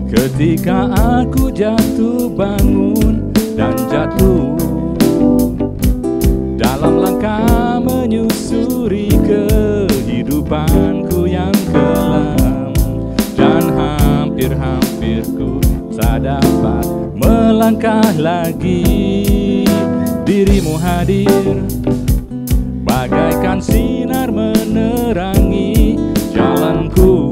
Ketika aku jatuh bangun dan jatuh dalam langkah menyusuri kehidupanku yang kelam, dan hampir-hampir ku tak dapat melangkah lagi. Dirimu hadir bagaikan sinar menerangi jalanku.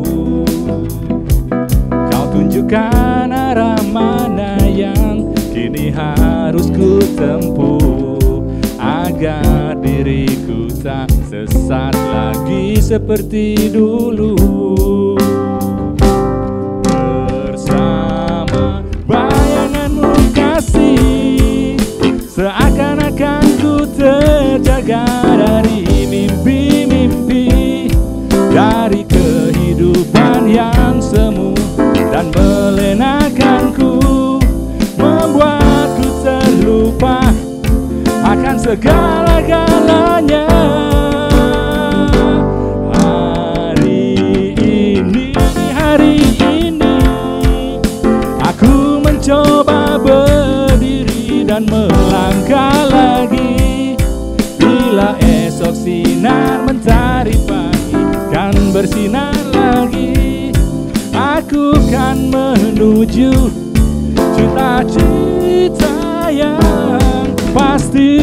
Kau tunjukkan arah mana yang kini harus ku tempuh, agar diriku tak sesat lagi seperti dulu. Bersama bayanganmu kasih, seakan-akan ku terjaga dari mimpi-mimpi, dari kehidupan yang semu dan melenakanku, membuatku terlupa akan segala-galanya. Hari ini aku mencoba berdiri dan melangkah lagi. Bila esok sinar mentari pagi kan bersinar lagi, aku kan menuju cita-cita yang pasti.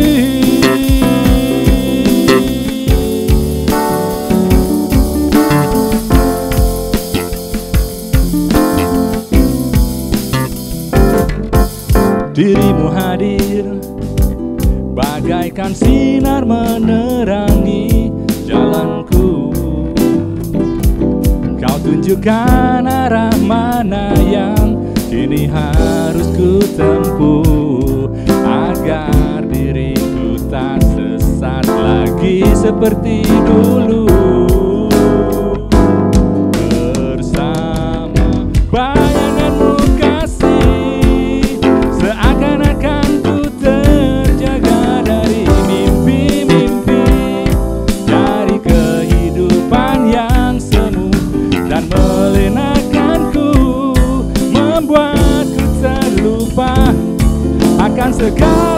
Dirimu hadir bagaikan sinar menerangi jalanku. Kau tunjukkan arah mana yang kini harus ku tempuh, agar diriku tak sesat lagi seperti dulu. Bersama bayanganmu kasih, seakan-akan ku terjaga dari mimpi-mimpi, dari kehidupan yang semu dan melenakanku, membuatku terlupa akan segala